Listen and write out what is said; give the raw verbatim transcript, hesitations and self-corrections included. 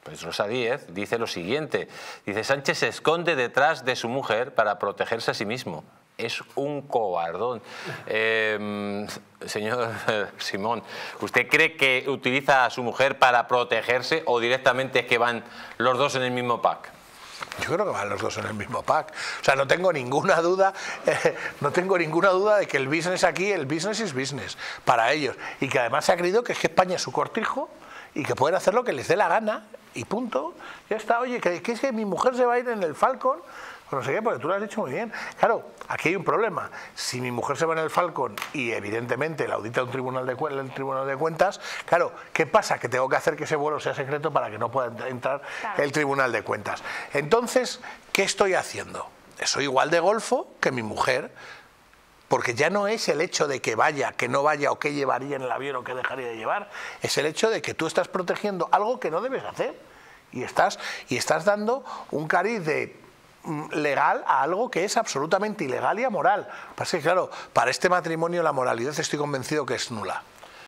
Pues Rosa Díez dice lo siguiente, dice: Sánchez se esconde detrás de su mujer para protegerse a sí mismo. Es un cobardón. Eh, señor Simón, ¿usted cree que utiliza a su mujer para protegerse o directamente es que van los dos en el mismo pack? Yo creo que van los dos en el mismo pack. O sea, no tengo ninguna duda, eh, no tengo ninguna duda de que el business aquí, el business es business para ellos. Y que además se ha creído que es que España es su cortijo y que pueden hacer lo que les dé la gana y punto. Ya está, oye, que, que es que mi mujer se va a ir en el Falcon, no sé qué, porque tú lo has dicho muy bien. Claro, aquí hay un problema. Si mi mujer se va en el Falcon y evidentemente la audita un tribunal de, el tribunal de cuentas, claro, ¿qué pasa? Que tengo que hacer que ese vuelo sea secreto para que no pueda entrar claro. el tribunal de cuentas. Entonces, ¿qué estoy haciendo? Soy igual de golfo que mi mujer, porque ya no es el hecho de que vaya, que no vaya, o qué llevaría en el avión o qué dejaría de llevar, es el hecho de que tú estás protegiendo algo que no debes hacer y estás, y estás dando un cariz de legal a algo que es absolutamente ilegal y amoral. Pasa que, claro, para este matrimonio la moralidad estoy convencido que es nula.